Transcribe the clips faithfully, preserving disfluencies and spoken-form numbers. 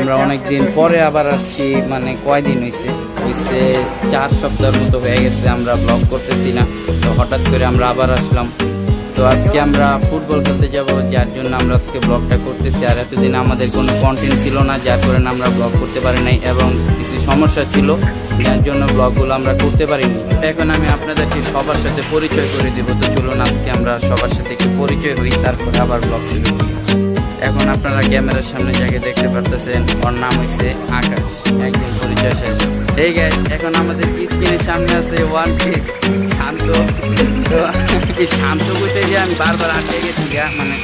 আমরা অনেকদিন পরে আবার আসছি, মানে কয়দিন হয়েছে হয়েছে চার সপ্তাহের মতো হয়ে গেছে আমরা ব্লগ করতেছি না। তো হঠাৎ করে আমরা আবার আসলাম। তো আজকে আমরা ফুটবল খেলতে যাব, যার জন্য আমরা আজকে ব্লগটা করতেছি। আর এতদিন আমাদের কোনো কন্টেন্ট ছিল না, যার কারণে আমরা ব্লগ করতে পারি নাই এবং কিছু সমস্যা ছিল, যার জন্য ব্লগগুলো আমরা করতে পারিনি। এখন আমি আপনাদেরকে সবার সাথে পরিচয় করে দেব। তো চলুন আজকে আমরা সবার সাথে একটু পরিচয় হই, তারপরে আবার ব্লগ শুরু করি। এখন আপনারা ক্যামেরার সামনে যাকে দেখতে পারতেছেন, ওর নাম হচ্ছে আকাশ, একদিন পরিচয় শেষ। এই গাইস, এখন আমাদের স্ক্রিনের সামনে আছে ওয়ান পিস শান্ত। তো এই শান্ত বলতে যে আমি বারবার আটকে গেছি গা, মানে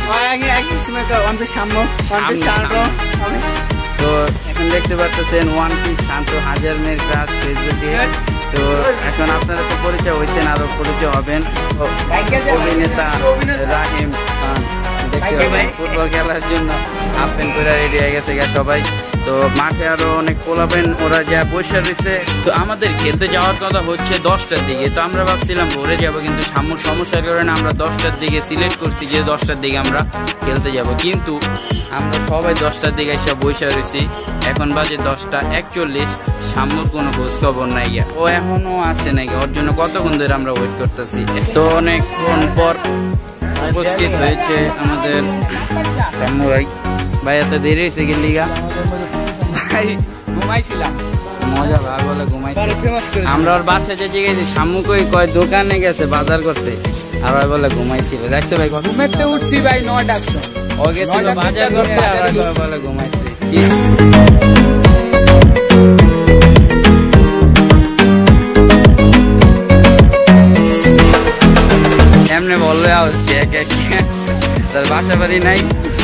তো এখন দেখতে পারতেছেন ওয়ান পিস শান্ত হাজার মেয়ের ক্রাশ ফেসবুকে। তো এখন আপনারা তো পরিচয় হয়েছেন, আরো পরিচয় হবেন। অভিনেতা রাহিম খান দেখতে পাবেন ফুটবল খেলার জন্য হাফ প্যান্ট করে রেডি হয়ে গেছে গা সবাই। তো মাঠে আরো অনেক পোলাবেন, ওরা যা বসে রয়েছে। তো আমাদের খেলতে যাওয়ার কথা হচ্ছে দশটার দিকে। তো আমরা ভাবছিলাম ভোরে যাব, কিন্তু সামুর সমস্যার কারণে আমরা দশটার দিকে সিলেক্ট করছি যে দশটার দিকে আমরা খেলতে যাব। কিন্তু আমরা সবাই দশটার দিকে এসে বসে রয়েছি। এখন বাজে দশটা একচল্লিশ, সামুর কোনো খোঁজ খবর নাই গিয়া, ও এখনো আসে নাকি। ওর জন্য কতক্ষণ ধরে আমরা ওয়েট করতেছি। তো অনেকক্ষণ পর উপস্থিত হয়েছে আমাদের সামু ভাই। ভাই এত দেরি হয়েছে গেলিগা ভাই? ঘুমাইছিলাম, মজা ভাই বলে ঘুমাইছি। আমরা ওর বাসায় যে গেছি, সামু কই কয় দোকানে গেছে বাজার করতে, আর ভাই বলে ঘুমাইছিল। দেখছে ভাই ঘুমাইতে উঠছি ভাই নয়টা, ও গেছিল বাজার করতে, আর বলে ঘুমাইছে। এমনি বললে আসছে এক এক, তার বাসা বাড়ি নাই।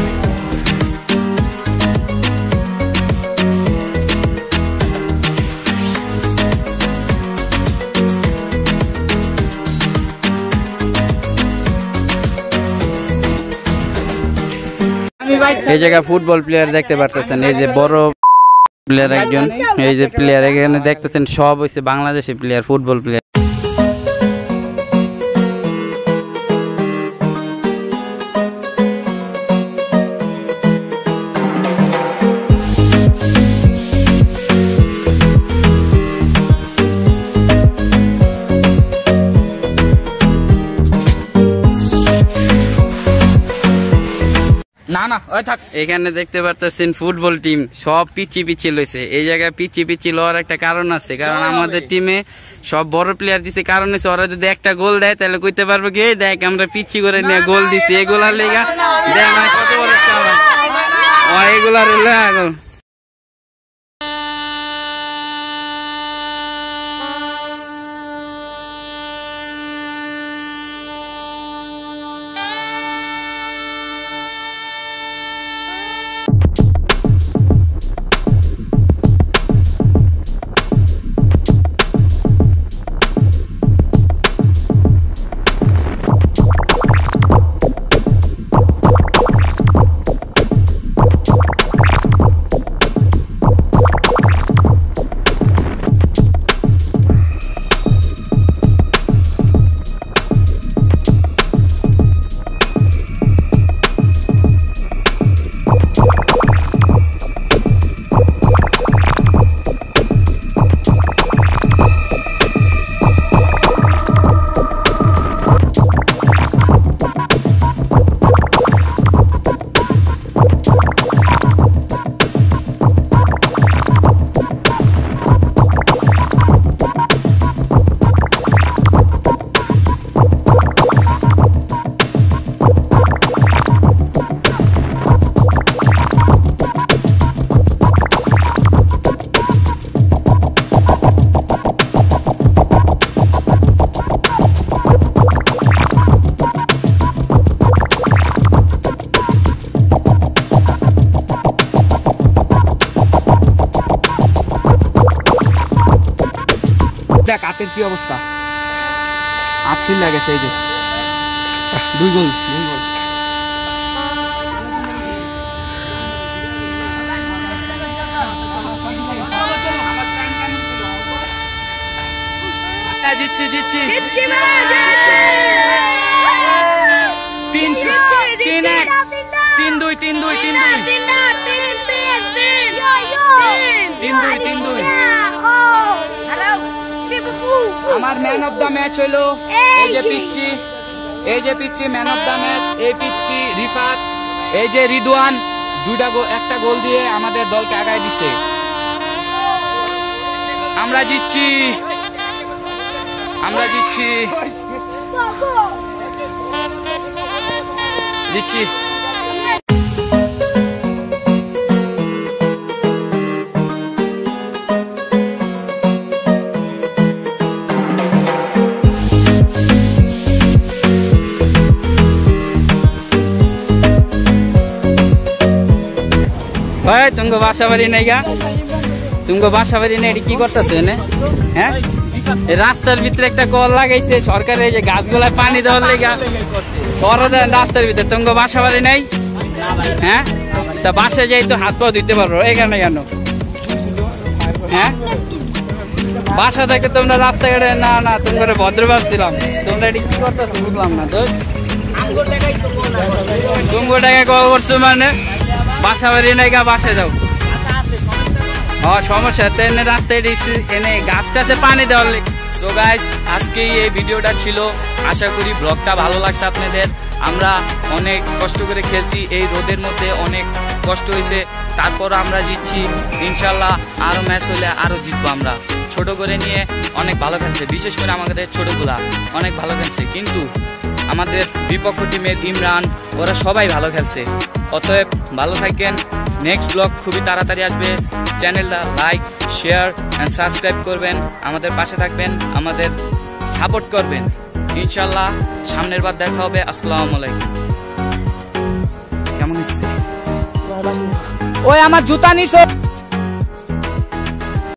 এই জায়গায় ফুটবল প্লেয়ার দেখতে পারতেছেন, এই যে বড় প্লেয়ার একজন, এই যে প্লেয়ার এখানে দেখতেছেন সব হচ্ছে বাংলাদেশি প্লেয়ার, ফুটবল প্লেয়ার। না না ওই থাক। এখানে দেখতে পারতেছেন ফুটবল টিম সব পিচি পিচি লইছে। এই জায়গায় পিচি পিচি লওয়ার একটা কারণ আছে, কারণ আমাদের টিমে সব বড় প্লেয়ার দিছে। কারণ হচ্ছে ওরা যদি একটা গোল দেয় তাহলে কইতে পারবো কি দেখ আমরা পিচি করে নিয়ে গোল দিছি। এগুলার লেগা দেখ কত বড় এগুলার দেখ হাতের কি অবস্থা, আছিল লাগে সেই যে দুই গোল দুই গোল। জিতছি জিতছি জিতছি তিন তিন এক তিন দুই তিন দুই তিন দুই তিন তিন আর ম্যান অফ দা ম্যাচ হইলো এই যে পিচ্চি, এই যে পিচ্চি ম্যান অফ দা ম্যাচ, এই পিচ্চি রিফাত, এই যে রিদওয়ান দুইটা একটা গোল দিয়ে আমাদের দলকে আগায় দিছে। আমরা জিতছি, আমরা জিতছি, জিতছি। तुमको बासा बाड़ी नहीं गा, तुमको बासा बाड़ी नहीं কি করতেছে এনে? হ্যাঁ রাস্তার ভিতরে একটা কল লাগাইছে সরকারের, এই যে গাছগুলা পানি দেওয়ার লেগা রাস্তার ভিতরে। তুমको বাসা বাড়ি নাই? হ্যাঁ তা বাসে যাই তো হাত পা ধুইতে পারো, এখানে কেন? হ্যাঁ বাসা থেকে তোমরা রাস্তাঘাটে না না তোমরা ভদ্র ভাবছিলাম, তোমরা এটি কি করতেছো বুঝলাম না। তো তুমको টাকা কল করছো মানে বাসা বাড়ি নাই গা, বাসে যাও। হ্যাঁ সমস্যা তো এনে রাস্তায় এনে গাছটাতে পানি দেওয়ার। সো গাইস আজকে এই ভিডিওটা ছিল, আশা করি ব্লগটা ভালো লাগছে আপনাদের। আমরা অনেক কষ্ট করে খেলছি, এই রোদের মধ্যে অনেক কষ্ট হয়েছে, তারপর আমরা জিতছি ইনশাল্লাহ। আরো ম্যাচ হলে আরো জিতবো আমরা। ছোট করে নিয়ে অনেক ভালো খেলছে, বিশেষ করে আমাদের ছোটগুলা অনেক ভালো খেলছে, কিন্তু আমাদের বিপক্ষ টিমের ইমরান ওরা সবাই ভালো খেলছে। অতএব ভালো থাকেন, নেক্সট ব্লগ খুবই তাড়াতাড়ি আসবে। চ্যানেলটা লাইক শেয়ার অ্যান্ড সাবস্ক্রাইব করবেন, আমাদের পাশে থাকবেন, আমাদের সাপোর্ট করবেন ইনশাল্লাহ। সামনের বার দেখা হবে। আসসালামু আলাইকুম। কেমন হচ্ছে? ওই আমার জুতা নিছো।